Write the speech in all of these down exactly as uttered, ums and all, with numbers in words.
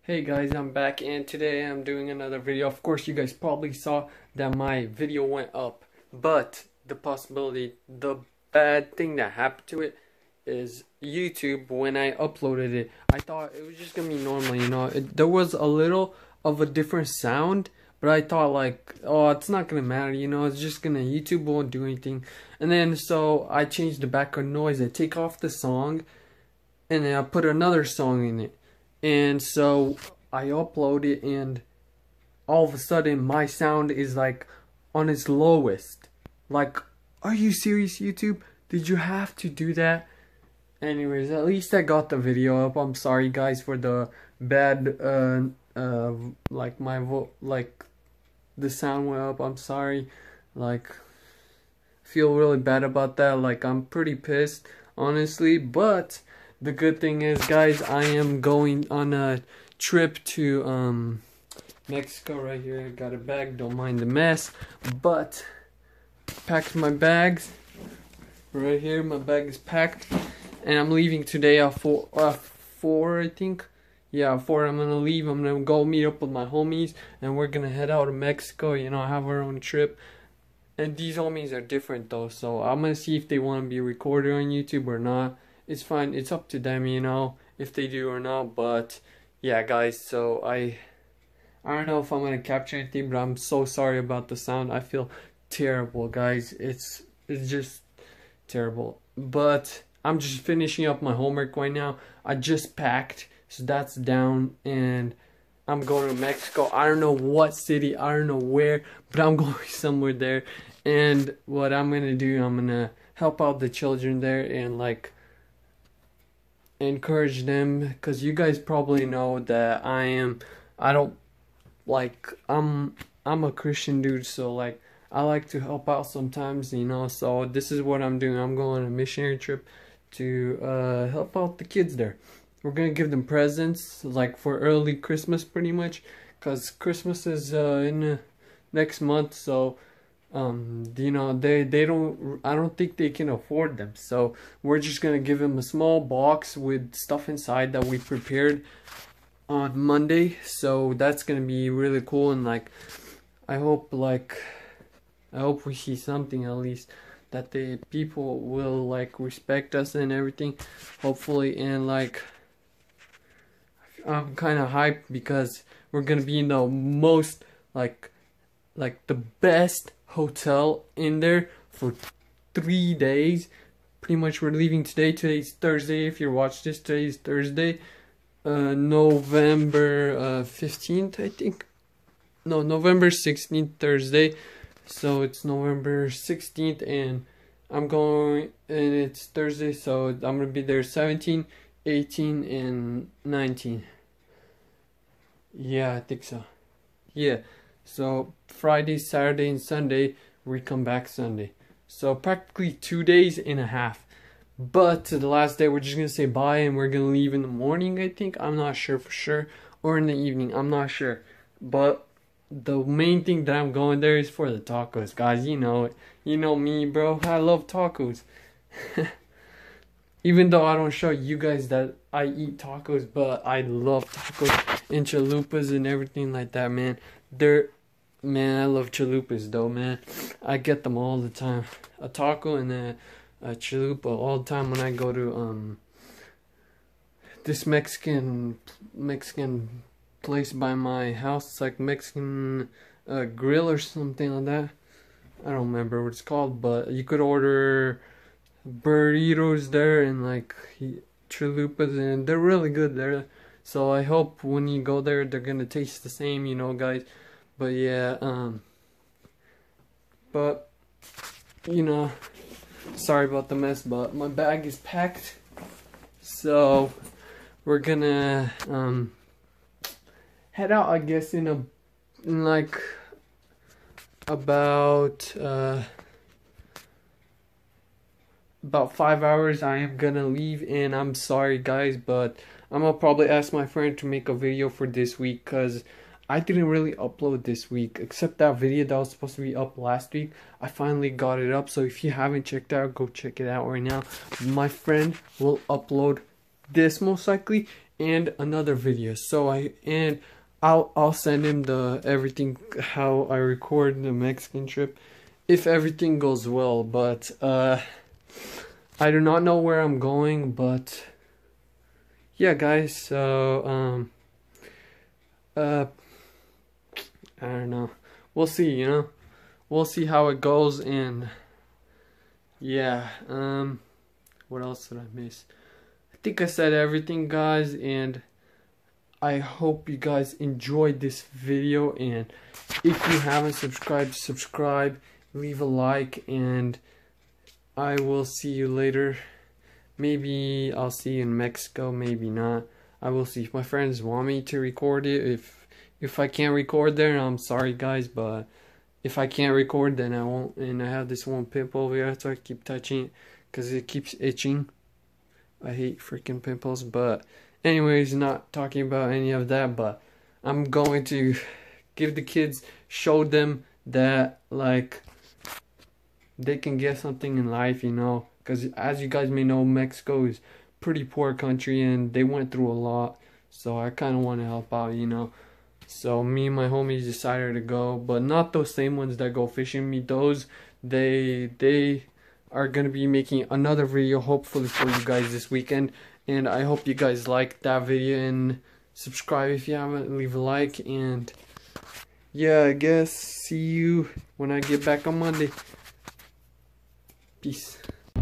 Hey guys, I'm back and today I'm doing another video. Of course, you guys probably saw that my video went up, but the possibility, the bad thing that happened to it is YouTube, when I uploaded it, I thought it was just gonna be normal, you know. It, there was a little of a different sound, but I thought like, oh, it's not gonna matter, you know, it's just gonna, YouTube won't do anything. And then so I changed the background noise, I take off the song, and then I put another song in it. And so I upload it and all of a sudden my sound is like on its lowest. Like, are you serious, YouTube? Did you have to do that? Anyways, at least I got the video up. I'm sorry guys for the bad uh uh like my vo like the sound went up. I'm sorry. Like, feel really bad about that. Like, I'm pretty pissed honestly, but the good thing is, guys, I am going on a trip to um, Mexico right here. I got a bag, don't mind the mess, but packed my bags right here. My bag is packed, and I'm leaving today at four, uh, four I think. Yeah, four. I'm gonna leave. I'm gonna go meet up with my homies, and we're gonna head out to Mexico. You know, have our own trip. And these homies are different though, so I'm gonna see if they want to be recorded on YouTube or not. It's fine, it's up to them, you know, if they do or not. But yeah guys, so I I don't know if I'm gonna capture anything, but I'm so sorry about the sound. I feel terrible guys, it's it's just terrible. But I'm just finishing up my homework right now. I just packed, so that's down, and I'm going to Mexico. I don't know what city, I don't know where, but I'm going somewhere there. And what I'm gonna do, I'm gonna help out the children there and like encourage them, because you guys probably know that I am I don't like I'm I'm a Christian dude, so like I like to help out sometimes, you know. So this is what I'm doing. I'm going on a missionary trip to uh help out the kids there. We're gonna give them presents like for early Christmas pretty much, because Christmas is uh in uh, next month. So um you know, they they don't I don't think they can afford them, so we're just gonna give them a small box with stuff inside that we prepared on Monday. So that's gonna be really cool, and like I hope like I hope we see something at least, that the people will like respect us and everything, hopefully. And like I'm kind of hyped because we're gonna be in the most like like the best hotel in there for three days. Pretty much we're leaving today. Today's Thursday. If you're watching this, today's Thursday, uh, November uh, fifteenth, I think. No, November sixteenth, Thursday. So it's November sixteenth, and I'm going, and it's Thursday, so I'm gonna be there seventeen, eighteen, and nineteen. Yeah, I think so. Yeah. So Friday, Saturday, and Sunday, we come back Sunday. So practically two days and a half. But the last day, we're just going to say bye, and we're going to leave in the morning, I think. I'm not sure for sure. Or in the evening, I'm not sure. But the main thing that I'm going there is for the tacos, guys. You know it. You know me, bro. I love tacos. Even though I don't show you guys that I eat tacos, but I love tacos and chalupas and everything like that, man. They're Man, I love chalupas though, man. I get them all the time. A taco and a, a chalupa all the time when I go to um this Mexican Mexican place by my house. It's like Mexican uh, grill or something like that. I don't remember what it's called, but you could order burritos there and like chalupas, and they're really good there. So I hope when you go there, they're gonna taste the same, you know, guys. But yeah, um, but, you know, sorry about the mess, but my bag is packed, so we're gonna, um, head out, I guess, in a, in like, about, uh, about five hours, I am gonna leave, and I'm sorry, guys, but I'm gonna probably ask my friend to make a video for this week, because I didn't really upload this week, except that video that was supposed to be up last week. I finally got it up, so if you haven't checked it out, go check it out right now. My friend will upload this most likely, and another video. So I and I'll I'll send him the everything how I record the Mexican trip if everything goes well. But uh, I do not know where I'm going. But yeah, guys. So um, uh, I don't know. We'll see. You know, we'll see how it goes. And yeah. Um, what else did I miss? I think I said everything, guys, and I hope you guys enjoyed this video. And if you haven't subscribed, subscribe, leave a like, and I will see you later. Maybe I'll see you in Mexico, maybe not. I will see if my friends want me to record it. If if I can't record there, I'm sorry, guys, but if I can't record, then I won't. And I have this one pimple over here, so I keep touching it because it keeps itching. I hate freaking pimples. But anyways, not talking about any of that, but I'm going to give the kids, show them that like they can get something in life, you know, because as you guys may know, Mexico is pretty poor country and they went through a lot, so I kind of want to help out, you know. So me and my homies decided to go, but not those same ones that go fishing. Me, those they they are gonna be making another video hopefully for you guys this weekend. And I hope you guys liked that video, and subscribe if you haven't, leave a like, and yeah, I guess see you when I get back on Monday. Peace.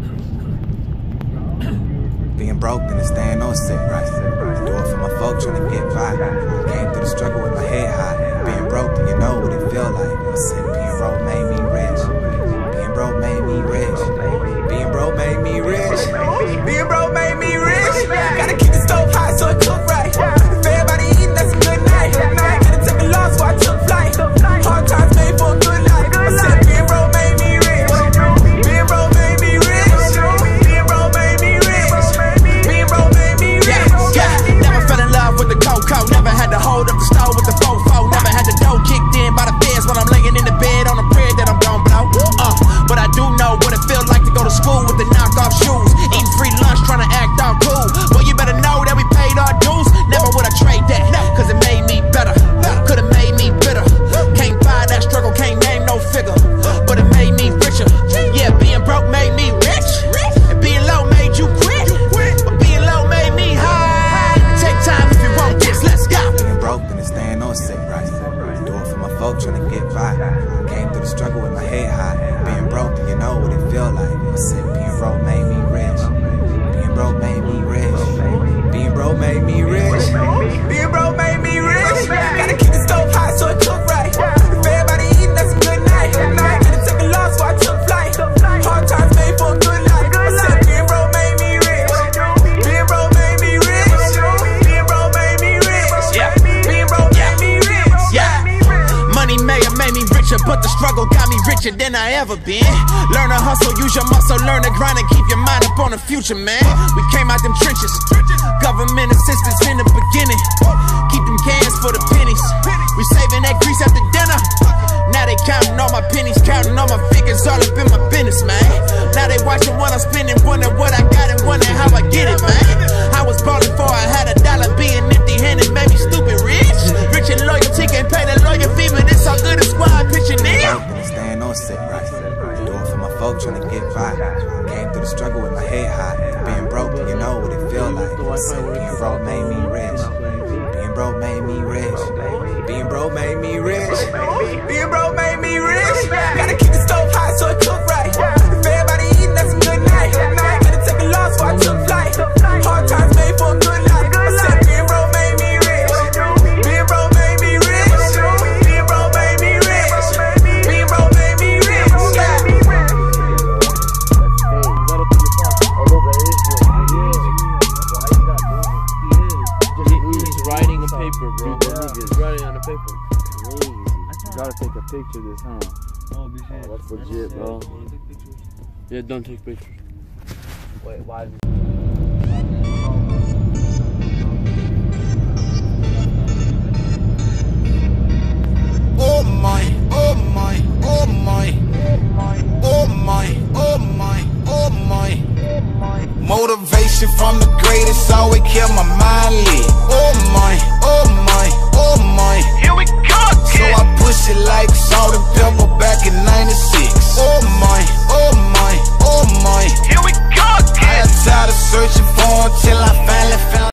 Being broke and staying on sick, right? Do it for my folks trying to get by. Came through the struggle with my head high. Being broke, you know what it feel like. I said being broke made me rich. Being broke made me rich. Being broke made me rich. Being broke made me rich. Gotta keep the stove hot so it cook right. If everybody eating, that's a good night. Gotta take a loss while I took flight. Hard times made for a good life. I said being broke made me rich. Being broke made me rich. Being broke made me rich. Being broke made me rich. Yeah, yeah. Never fell in love with the cocoa. Never had to hold up the stove with the fofo. Never had the dough kicked in by the feds when I'm laying in the bed on a prayer that I'm gon' blow. Uh, but I do know what it feels like to go to school with the knockoff shoes, eating free lunch, trying to act all cool. Well, you better know that we paid our dues. Never would I trade that, cause it made me better. Could've made me bitter. Can't buy that struggle, can't name no figure, but it made me richer. Yeah, being broke made me rich, and being low made you quit. But being low made me high. Take time if you want this, let's go. Being broke and staying on sick, right? Do it for my folks trying to get by. Came through the struggle with my head high. Being broke, you know what it feel like. I said being broke made me rich. Being broke made me rich. Being broke made me rich. Being broke made me rich. Gotta keep the stove hot so it cook right. If everybody eating, that's a good night. Gotta take a loss while I took flight. Hard times made for a good life. I said being broke made me rich. Being broke made me rich. Being broke made me rich. Yeah. Being broke made me rich. Yeah. Money may have made me richer, but the struggle got me richer than I ever been. Learn to hustle, use your muscle, learn to grind and keep your mind up on the future, man. We came out them trenches, government assistance in the beginning. Keep them cans for the pennies. We saving that grease after dinner. Now they counting all my pennies, counting all my figures, all up in my business, man. Now they watching what I'm spending, wonder what I got and wonder how I get it, man. I was balling for I had a dollar, being empty-handed made me stupid rich. Rich and loyalty can't pay the lawyer fee, but it's all good as squad pitching in. Staying on sick, right? Do it for my folks trying to get by. Came through the struggle with my head high. Being broke, you know what it feel like. I said being broke made me rich. Being broke made me rich. Being broke made me rich. Being broke made me rich. Gotta keep the stove hot so it cook right. If everybody eating, that's a good night. Gotta take a loss while I took flight. Hard times made for a good life. I said being broke made me rich. Being broke made me rich. Being broke made me rich. Being broke made me rich. Yeah. He's writing on paper, bro. He's writing on the paper. You gotta take a picture of this, huh? Oh, that's legit, bro. Yeah, don't take pictures. Wait, why?